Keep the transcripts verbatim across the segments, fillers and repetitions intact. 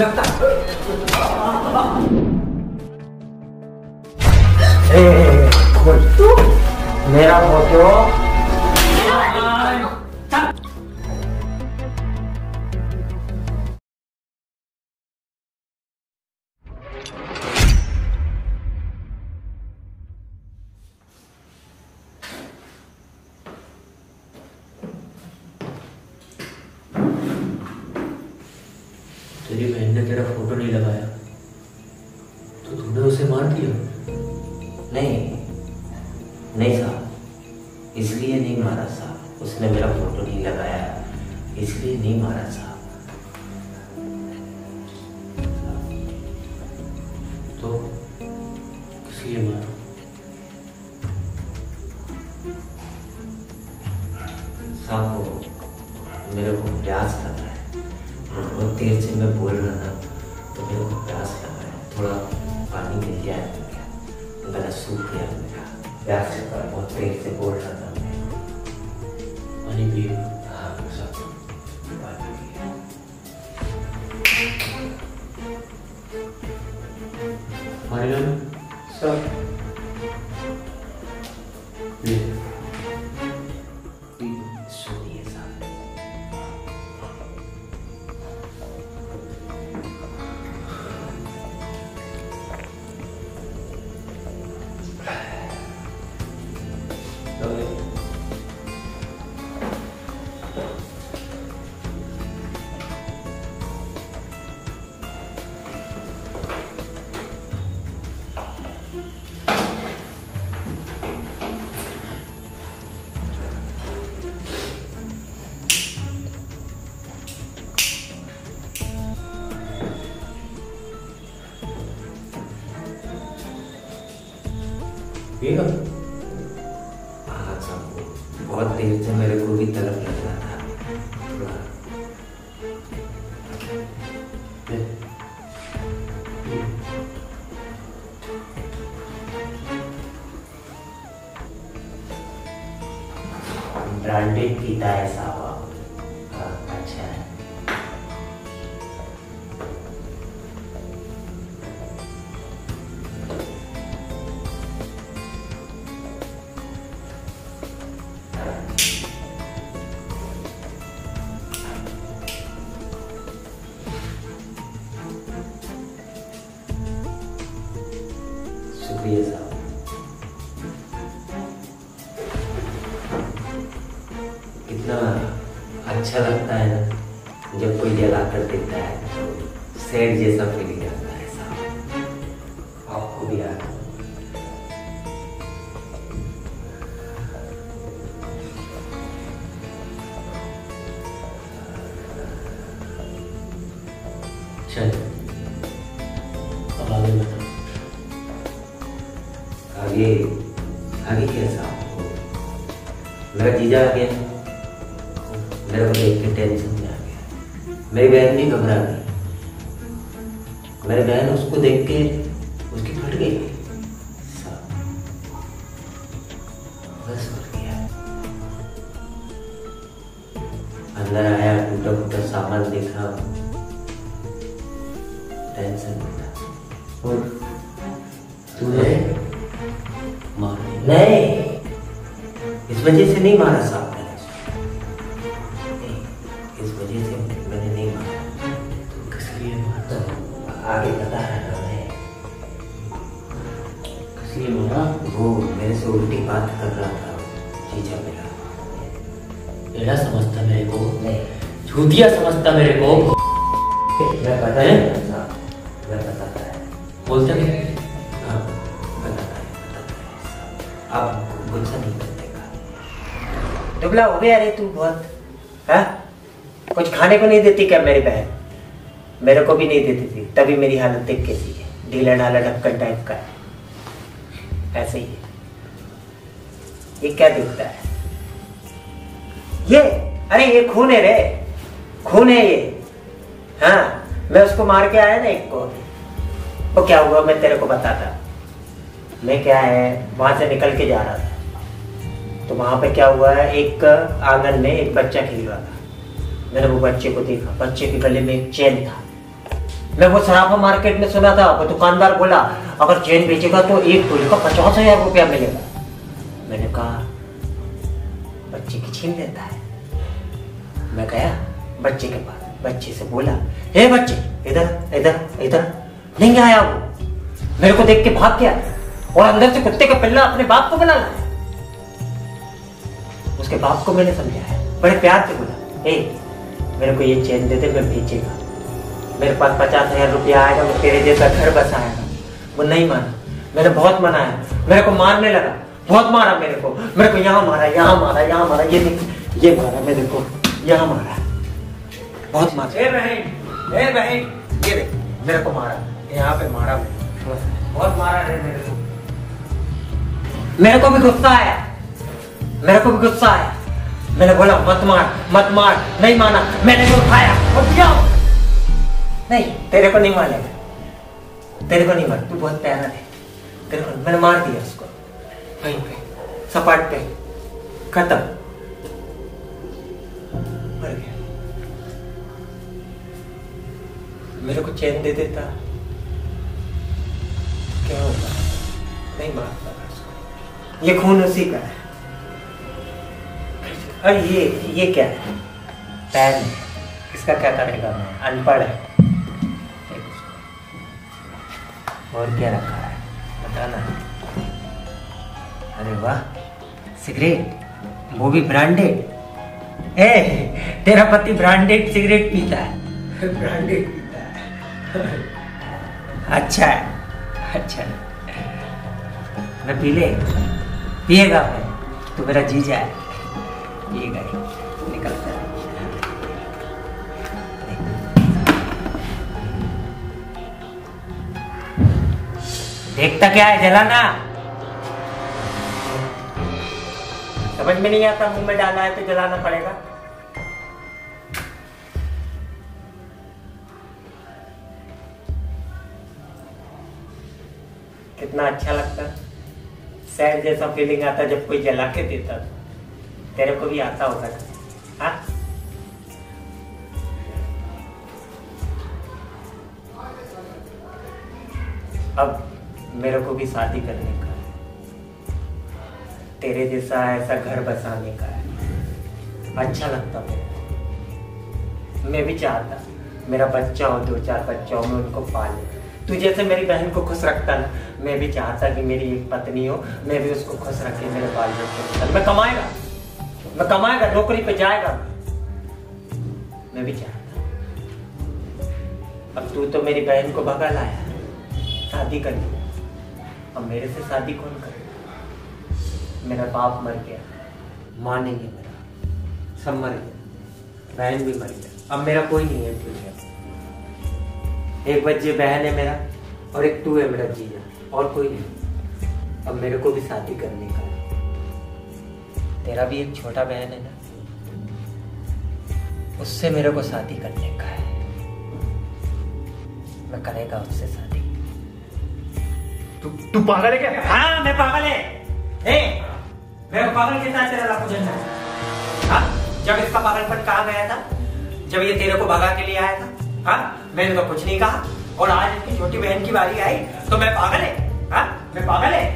लगता खोल मेरा फोटो। तेरी बहन ने तेरा फोटो नहीं लगाया तो तूने उसे मार दिया? नहीं नहीं साहब, इसलिए नहीं मारा साहब, उसने मेरा फोटो नहीं लगाया इसलिए नहीं मारा साहब। तो किस लिए मारा? साहब वो मेरे को प्यास लगा है, बहुत देर से मैं बोल रहा था तो मेरे को प्यास लगा है, थोड़ा पानी मिल जाए तो क्या, गला सूख गया मेरा, प्यास लगा, बहुत देर से बोल रहा था मैं। पानी पिए? हाँ साहब पानी पिए। हमारे नाम सर ये सुनिए साहब, पिएगा? हाँ साहब बहुत देर से मेरे को भी तलब लग रहा था थोड़ा। ब्रांडेड पीता है साहब। हाँ अच्छा है। शुक्रिया साहब। कितना अच्छा लगता है ना जब कोई जला कर देता है तो सेठ जैसा फीलिंग आता है साहब, आपको भी आता है। चल अब आगे बता। आगे आगे क्या साहब, मेरा जीजा आ गया, मेरे को देख के टेंशन में आ गया, मेरी बहन भी घबरा गई, मेरी बहन उसको देख के उसकी फट गई साहब, बस फट गया। अंदर आया, टूटा फूटा सामान देखा, टेंशन में था। और तूने मार नहीं, इस वजह से नहीं मारा साहब मैंने, इस वजह से मैंने नहीं मारा। किस लिए मारा? आगे पता है ना मैं, किस लिए मारा? वो मेरे से उल्टी बात कर रहा था जीजा मेरा। एड़ा समझता मेरे को? नहीं, झूठिया समझता मेरे को? मैं पता है साहब, मैं बताता है। बोलते नहीं? हाँ बताता है, बताता है साहब, आप गुस्सा नहीं करते का। दुबला हो गया रे तू बहुत, हाँ? कुछ खाने को नहीं देती क्या मेरी बहन? मेरे को भी नहीं देती थी, तभी मेरी हालत देख कैसी है, ढीला ढाला ढक्कन टाइप का है, ऐसे ही है। ये क्या दिखता है? ये अरे ये खून है रे, खून है ये। हाँ मैं उसको मार के आया ना एक को, वो क्या हुआ मैं तेरे को बताता। मैं क्या है वहां से निकल के जा रहा था तो वहां पे क्या हुआ है, एक आंगन में एक बच्चा खेल रहा था, मैंने वो बच्चे को देखा, बच्चे के गले में एक चेन था, मैं वो सराफा मार्केट में सुना था, वो दुकानदार बोला अगर चेन बेचेगा तो एक तोले का पचास हजार रुपया मिलेगा। मैंने कहा बच्चे की छीन लेता है। मैं गया बच्चे के पास, बच्चे से बोला हे बच्चे इधर इधर इधर। नहीं आया वो, मेरे को देख के भाग गया और अंदर से कुत्ते का पिल्ला अपने बाप को बुला लाया। उसके बाप को मैंने समझाया, बड़े प्यार से बोला ए मेरे को ये चेन दे दे, मैं बेचेगा, मेरे पास पचास हजार रुपया आएगा, मैं तेरे जैसा घर बसाएगा। वो नहीं माना, मैंने बहुत मनाया, मेरे को मारने लगा, बहुत मारा मेरे को, मेरे को यहाँ मारा यहाँ मारा यहाँ मारा, ये देख ये मारा मेरे को, यहाँ मारा, बहुत मारा। ए बहन ए बहन ये देख मेरे को मारा, यहाँ पे मारा, बहुत मारा है मेरे को। मेरे को भी गुस्सा आया, मेरे को भी गुस्सा आया। मैंने बोला मत मार मत मार, नहीं माना, मैंने भी उठाया और दिया। नहीं तेरे को नहीं मारेगा, तेरे को नहीं मार, तू बहुत प्यारा है, तेरे को मैंने मार दिया उसको वहीं पे सपाट पे, खत्म, मर गया। मेरे को चैन दे देता क्या होगा, नहीं मारता उसको, ये खून उसी का है। अरे ये ये क्या है, पैर है, इसका क्या करेगा, मैं अनपढ़ है। और क्या रखा है बताना। अरे वाह सिगरेट, वो भी ब्रांडेड। ए तेरा पति ब्रांडेड सिगरेट पीता है, ब्रांडेड पीता है। अच्छा है अच्छा है, मैं पी ले, पिएगा मैं, तो मेरा जीजा है, पिएगा ही, निकलता है। देखता क्या है, जलाना समझ में नहीं आता, मुंह में डाला है तो जलाना पड़ेगा। कितना अच्छा लगता, सैड जैसा फीलिंग आता जब कोई जला के देता। तेरे को भी आता होगा हाँ? अब मेरे को भी शादी करने का है, तेरे जैसा ऐसा घर बसाने का है। अच्छा लगता मेरे को, मैं भी चाहता मेरा बच्चा हो, दो चार बच्चा हो, मैं उनको पालूं। तू जैसे मेरी बहन को खुश रखता ना, मैं भी चाहता कि मेरी एक पत्नी हो, मैं भी उसको खुश रखे, मेरे बाल बच्चे। मैं कमाएगा मैं कमाएगा नौकरी पे जाएगा, मैं भी चाहता। अब तू तो मेरी बहन को भगा लाया, शादी कर ली, अब मेरे से शादी कौन करे। मेरा बाप मर गया, माँ नहीं है, मेरा सब मर गया, बहन भी मर गया, अब मेरा कोई नहीं है दुनिया। एक बच्चे बहन है मेरा और एक तू है मेरा जीजा, और कोई नहीं। अब मेरे को भी शादी करने का है। तेरा भी एक छोटा बहन है ना, उससे मेरे को शादी करने का है। मैं करेगा उससे शादी। तू तू पागल है क्या? हाँ मैं पागल है। ए, मेरे को पागल के साथ तेरा लाखों जन्म है। हाँ जब इसका पागलपन कहाँ गया था, जब ये तेरे को भगा के लिए आया था, हाँ मैंने तो कुछ नहीं कहा, और आज इसकी छोटी बहन की बारी आई तो मैं पागल है। हाँ मैं पागल है।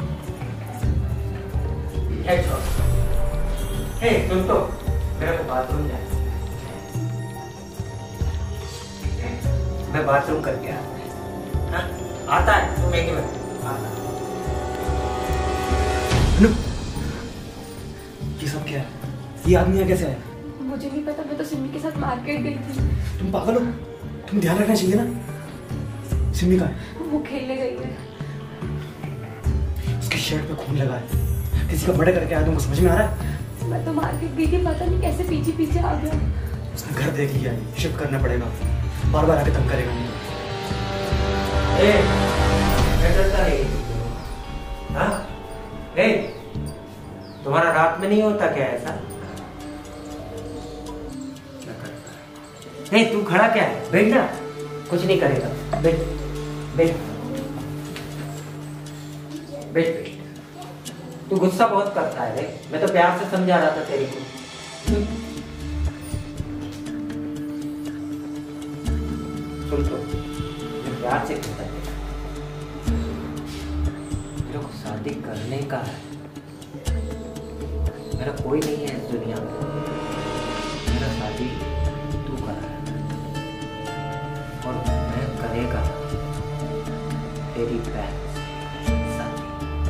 हे सुन तो, मेरे को बाथरूम जाए, मैं बाथरूम करके आता है। आता है तुम एक मिनट आता। ये सब क्या है? ये आदमी यहाँ कैसे आया? मुझे नहीं पता, मैं तो सिमी के साथ मार्केट गई थी। तुम पागल हो? तुम ध्यान रखना चाहिए ना। सिमी कहाँ है? वो खेलने गई है। उसकी शर्ट पे खून लगा है, किसी का मर्डर करके आया, तुमको समझ में आ रहा है? मैं तो मार्केट गई थी, पता नहीं कैसे पीछे पीछे आ गया। उसने घर देख लिया है, शिफ्ट करना पड़ेगा, बार बार आके तंग करेगा मुझे। ए, डरता है हाँ? ए, तुम्हारा रात में नहीं होता क्या ऐसा? नहीं तू खड़ा क्या है, बैठ जा, कुछ नहीं करेगा, बैठ बैठ बैठ बैठ। तू गुस्सा बहुत करता है रे, मैं तो प्यार से समझा रहा था तेरे को। सुन लो, मैं प्यार से कहता हूँ, मेरे को शादी करने का है। मेरा कोई नहीं है इस दुनिया में, मेरा शादी तू कर रहा है और मैं करेगा तेरी बहन से शादी।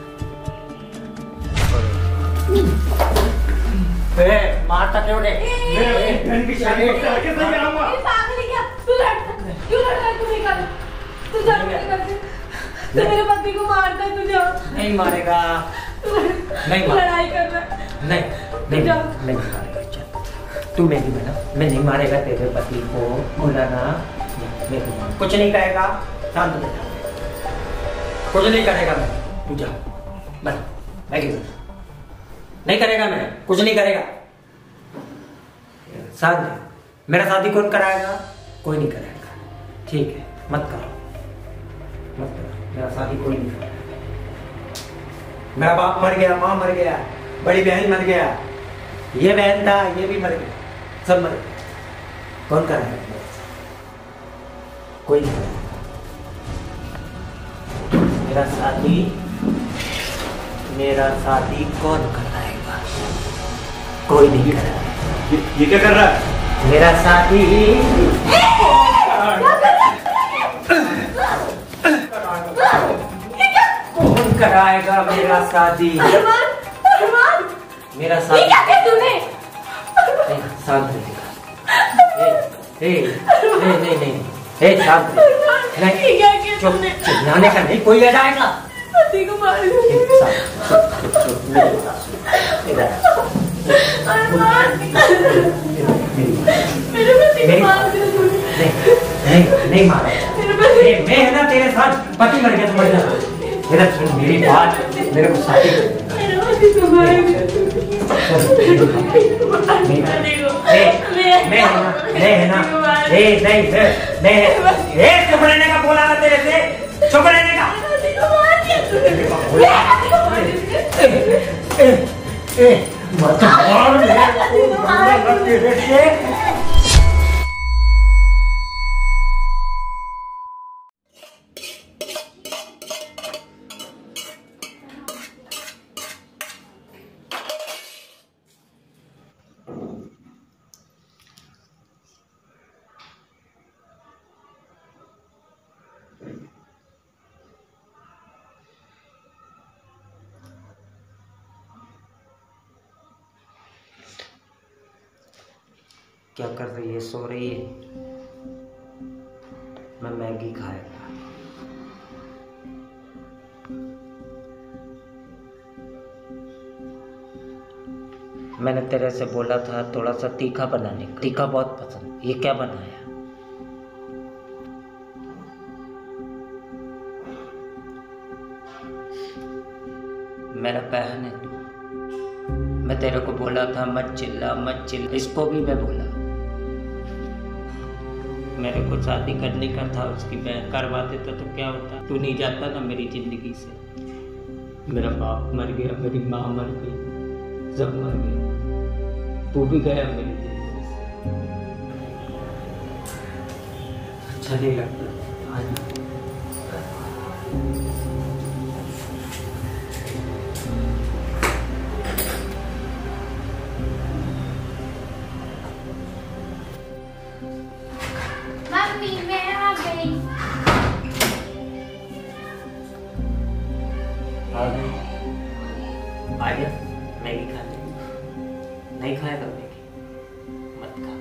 मारता क्यों रे? बहन की शादी करके सही आऊंगा। पागल है क्या? तू लड़ता क्यों लड़ता है? तू नहीं कर तू जान नहीं करते तू मेरे पति को मारता है। तू जा। नहीं मारेगा, नहीं मार, लड़ाई कर रहा है। नहीं नहीं नहीं मारेगा। चल तू मेरी बहना, मैं नहीं मारेगा तेरे पति को, बोला ना। मैं कुछ नहीं करेगा, शांत हो जा, कुछ नहीं करेगा। मैं तू जा बस, मैं नहीं करेगा, मैं कुछ नहीं करेगा। शादी मेरा शादी कौन कराएगा? कोई नहीं कराएगा। ठीक है, मत करो मत करो, मेरा शादी कोई नहीं कराएगा। मेरा बाप मर गया, माँ मर गया, बड़ी बहन मर गया, ये बहन था, ये भी मर गया, सब मर गए। कौन कराएगा? कोई नहीं कराएगा। मेरा शादी मेरा शादी कौन कराएगा? कोई नहीं कराएगा। ये, ये क्या कर रहा है? मेरा शादी कौन कराएगा? मेरा शादी अरमान, अरमान, मेरा ये शादी क्या किया तूने? शांत रहेगा। ए ए नहीं नहीं नहीं ए शांत रहे। नहीं ये क्या किया चुप तूने? चिल्लाने का नहीं, कोई आ जाएगा। पति को मार एक दिया। साथ चुप चुप चुप मेरी बात सुन। इधर अरमान, मेरे पति को मार दिया तूने। नहीं नहीं नहीं मारा। मेरे पति मैं मैं है ना तेरे साथ, पति मर गया तो मर जा। मेरा सुन मेरी बात, मेरे को शादी कर। मेरे पति को मार दिया तूने। मैं है ना, मैं है ना, ए नहीं मैं मैं ए चुप रहने का बोला ना तेरे से, चुप रहने का। ए ए ए मत मार मेरे तेरे से। क्या कर रही है? सो रही है? मैं मैगी खाएगा। मैंने तेरे से बोला था थोड़ा सा तीखा बनाने का, तीखा बहुत पसंद। ये क्या बनाया? मेरा बहन है तू, मैं तेरे को बोला था मत चिल्ला मत चिल्ला, इसको भी मैं बोला। मेरे को शादी करने का था, उसकी बहन करवा देता तो क्या होता? तू नहीं जाता ना मेरी जिंदगी से। मेरा बाप मर गया, मेरी माँ मर गई, सब मर गए, तू भी गया मेरी जिंदगी से। अच्छा नहीं लगता। आज आ गया। मैगी खा ले। नहीं खाएगा मैगी? मत खा।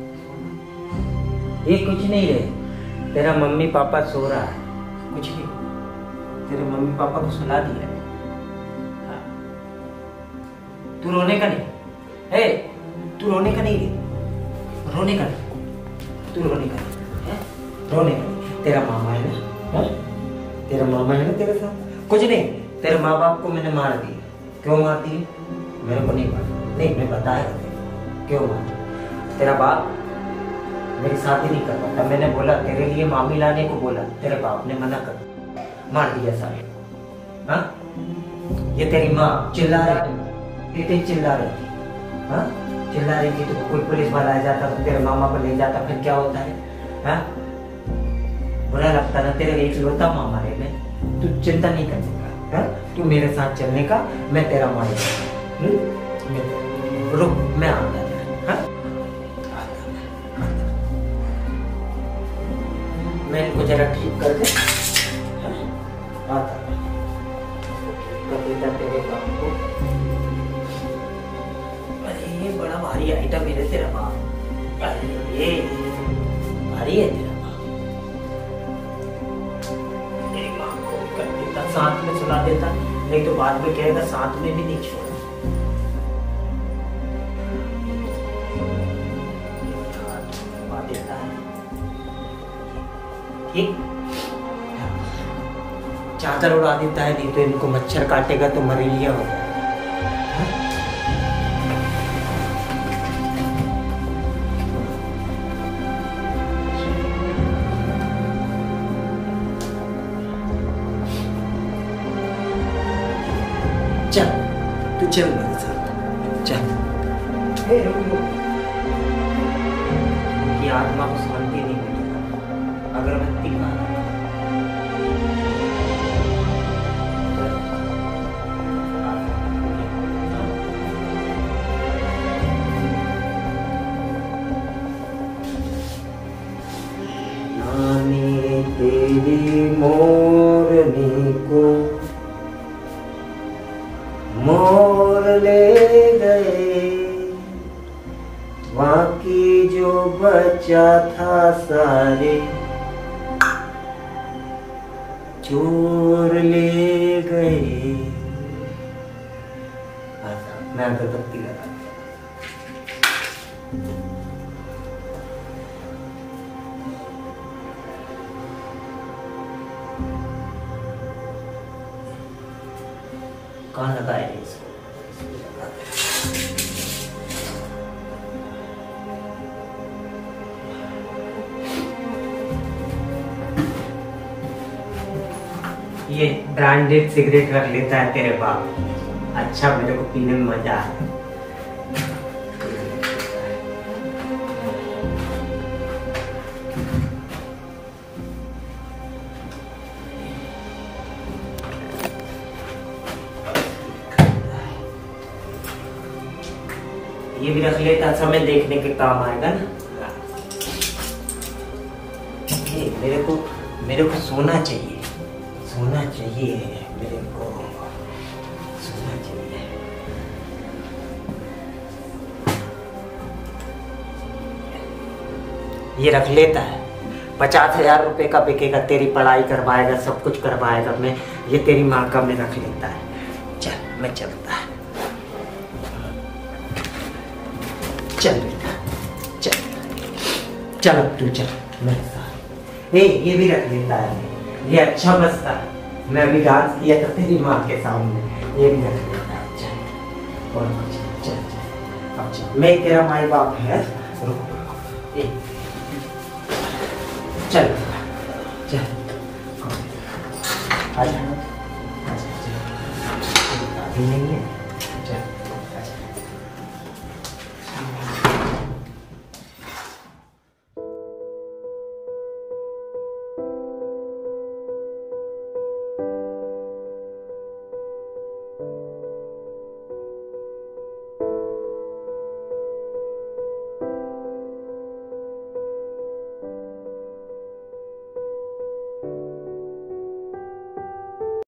ये कुछ नहीं है, तेरा मम्मी पापा सो रहा है, कुछ नहीं। तेरे मम्मी पापा को सुला दिया है। हाँ। तू रोने का नहीं है, तू रोने का नहीं है, रोने का नहीं, तू रोने का नहीं है, रोने का नहीं। तेरा मामा है ना, तेरा मामा है ना तेरे साथ। कुछ नहीं, तेरे माँ बाप को मैंने मार दिया। क्यों मार दिए? मेरे को नहीं मारा, नहीं मैं बताया क्यों मारा। तेरा बाप मेरी शादी नहीं कर पाता, मैंने बोला तेरे लिए मामी लाने को बोला, तेरे बाप ने मना कर मार दिया सारे को। हाँ, ये तेरी माँ चिल्ला रही थी, चिल्ला रही थी, हाँ चिल्ला रही थी। तो कोई पुलिस वाला आ जाता तो तेरे मामा को ले जाता, फिर क्या होता है? हाँ बुरा लगता ना तेरे एक लौता मामा है मैं, तू चिंता नहीं करने का, हाँ? तू मेरे साथ चलने का, मैं तेरा माई हूँ। रुक मैं आता तेरा, हाँ? आता, आता। मैं इनको जरा ठीक कर दे, हाँ? आता कर देता तेरे बाप को। अरे ये बड़ा भारी आइटम है तेरा बाप, अरे ये भारी है तेरा बाप। तेरी माँ को भी कर देता, साथ में सुला देता, नहीं तो बाद में कहेगा साथ में भी नहीं छोड़ा। देता है ठीक, चादर उड़ा देता है, नहीं तो इनको मच्छर काटेगा तो मलेरिया हो जाएगा। चल तू चल मेरे साथ, चल। हे रुक रुक, कि आत्मा को शांति नहीं मिलेगा, अगरबत्ती का नानी तेरी मोरनी को मोर ले गए, बाकी जो बचा था सारे चोर ले गए। मैं अगरबत्ती लगा कहाँ लगाए इसको? ये ब्रांडेड सिगरेट रख लेता है तेरे बाप, अच्छा मेरे को पीने में मजा आता है। ये भी रख लेता, समय देखने के काम आएगा ना। ये मेरे को मेरे को सोना चाहिए, सोना चाहिए मेरे को, सोना चाहिए। ये रख लेता है, पचास हजार रुपए का बिकेगा, तेरी पढ़ाई करवाएगा, सब कुछ करवाएगा। मैं ये तेरी माँ का मैं रख लेता है। चल मैं चलता है, चल बेटा चल, चल अब तू चल मेरे साथ। ए, ये भी रख लेता है, ये अच्छा बसता है। मैं अभी डांस किया था तेरी माँ के सामने, ये भी रख लेता है। चल और चल चल चल अब चल, मैं तेरा माई बाप है। रुक ए, चल चल आजा, अभी नहीं है।